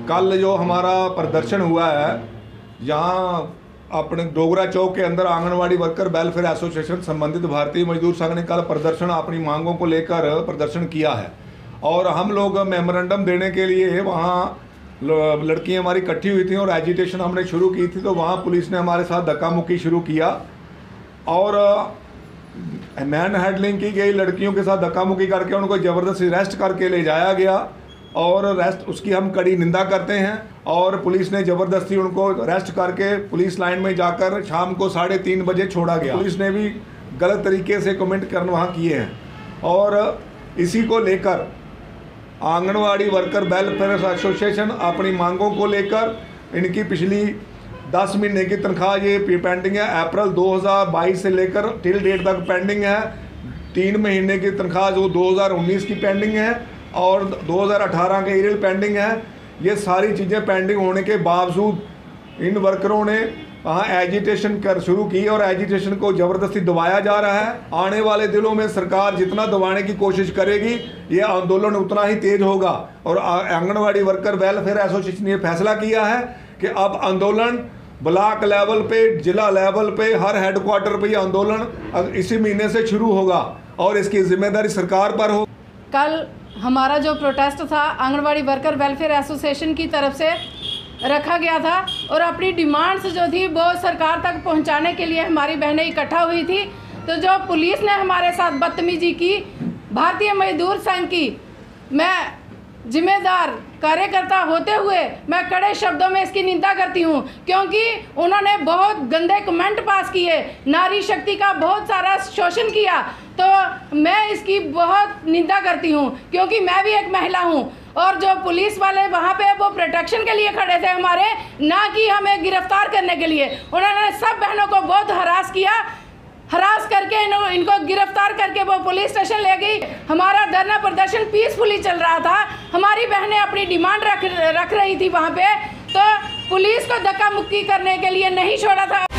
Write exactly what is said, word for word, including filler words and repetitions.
कल जो हमारा प्रदर्शन हुआ है यहाँ अपने डोगरा चौक के अंदर आंगनवाड़ी वर्कर वेलफेयर एसोसिएशन संबंधित भारतीय मजदूर संघ ने कल प्रदर्शन अपनी मांगों को लेकर प्रदर्शन किया है और हम लोग मेमोरेंडम देने के लिए वहाँ लड़कियाँ हमारी इकट्ठी हुई थी और एजिटेशन हमने शुरू की थी। तो वहाँ पुलिस ने हमारे साथ धक्का मुक्की शुरू किया और मैन हैंडलिंग की गई, लड़कियों के साथ धक्का मुक्की करके उनको ज़बरदस्ती अरेस्ट करके ले जाया गया और अरेस्ट उसकी हम कड़ी निंदा करते हैं। और पुलिस ने ज़बरदस्ती उनको अरेस्ट करके पुलिस लाइन में जाकर शाम को साढ़े तीन बजे छोड़ा गया। पुलिस ने भी गलत तरीके से कमेंट करने वहाँ किए हैं और इसी को लेकर आंगनवाड़ी वर्कर वेलफेयर एसोसिएशन अपनी मांगों को लेकर इनकी पिछली दस महीने की तनख्वाह ये पेंडिंग है, अप्रैल दो हज़ार बाईस से लेकर टिल डेट तक पेंडिंग है। तीन महीने की तनख्वाह जो दो हज़ार उन्नीस की पेंडिंग है और दो हज़ार अठारह के एरियल पेंडिंग है। ये सारी चीज़ें पेंडिंग होने के बावजूद इन वर्करों ने वहाँ एजिटेशन कर शुरू की और एजिटेशन को ज़बरदस्ती दबाया जा रहा है। आने वाले दिनों में सरकार जितना दबाने की कोशिश करेगी ये आंदोलन उतना ही तेज होगा। और आंगनवाड़ी वर्कर वेलफेयर एसोसिएशन ने यह फैसला किया है कि अब आंदोलन ब्लॉक लेवल पे, जिला लेवल पे, हर हेडक्वार्टर पे ये आंदोलन इसी महीने से शुरू होगा और इसकी जिम्मेदारी सरकार पर हो। कल हमारा जो प्रोटेस्ट था आंगनवाड़ी वर्कर वेलफेयर एसोसिएशन की तरफ से रखा गया था और अपनी डिमांड्स जो थी वो सरकार तक पहुंचाने के लिए हमारी बहनें इकट्ठा हुई थी। तो जो पुलिस ने हमारे साथ बदतमीजी की, भारतीय मजदूर संघ की मैं जिम्मेदार कार्यकर्ता होते हुए मैं कड़े शब्दों में इसकी निंदा करती हूं, क्योंकि उन्होंने बहुत गंदे कमेंट पास किए, नारी शक्ति का बहुत सारा शोषण किया। तो मैं इसकी बहुत निंदा करती हूं क्योंकि मैं भी एक महिला हूं और जो पुलिस वाले वहां पे वो प्रोटेक्शन के लिए खड़े थे हमारे, ना कि हमें गिरफ्तार करने के लिए। उन्होंने सब बहनों को बहुत हरास किया, हरास करके इन, इनको गिरफ्तार करके वो पुलिस स्टेशन ले गई। हमारा धरना प्रदर्शन पीसफुली चल रहा था, हमारी बहनें अपनी डिमांड रख रख रही थी वहाँ पे, तो पुलिस को धक्का मुक्की करने के लिए नहीं छोड़ा था।